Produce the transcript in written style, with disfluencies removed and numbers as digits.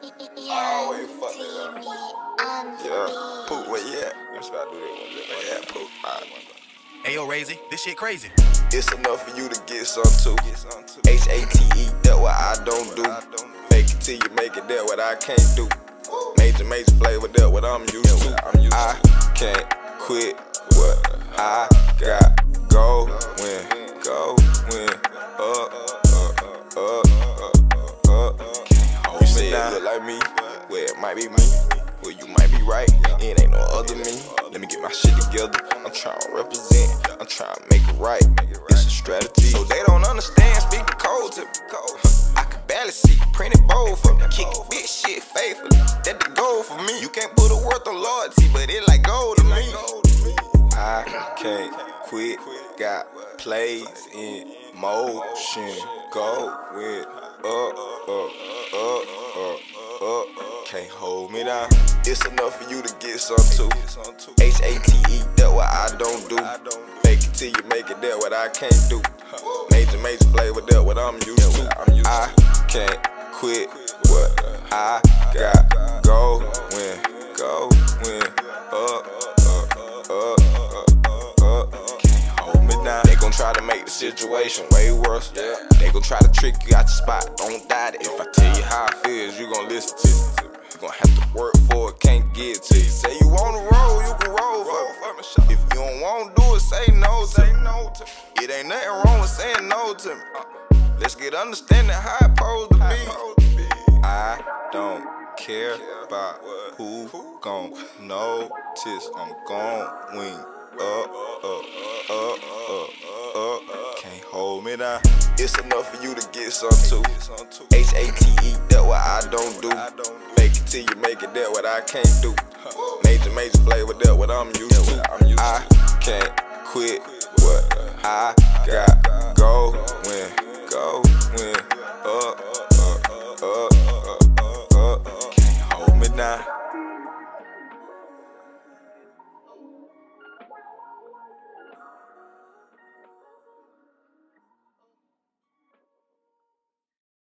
Always fuck it up. Yeah, Poop, where you at? I'm just about to do that one. Where you at, Poop? Ayo, Razy, this shit crazy. It's enough for you to get some too. H-A-T-E, that what I don't do. Fake it till you make it, that what I can't do. Major flavor, that what I'm used to. I can't quit what I got. Go win, You say it look like me, well it might be me, well you might be right, it ain't no other me. Let me get my shit together, I'm trying to represent, I'm trying to make it right, it's a strategy. So they don't understand, speak the code to me. I can barely see, print it bold for me, kick it big shit faithfully, that the goal for me. You can't put a worth on loyalty, but it like gold to me. I can't quit, got plays in motion, go with can't hold me down. It's enough for you to get some too. H-A-T-E, that what I don't do. Fake it till you make it, that what I can't do. Major flavor, that what I'm used to. I can't quit what I got. Go win, can't hold me down. They gon' try to make the situation way worse. They gon' try to trick you out your spot. Don't die it. If I tell you how I feel, you gon' listen to me. You gon' have to work for it, can't get to you. Say you wanna roll, you can roll for me. If you don't wanna do it, say no to me. It ain't nothing wrong with saying no to me. Let's get understanding how it's supposed to be. I don't care about who gon' notice. I'm gon' win can't hold me down. It's enough for you to get some too. H-A-T-E, that what I don't do. Fake it till you make it, that what I can't do. Major flavor, that what I'm used to. I can't quit what I got. Go win,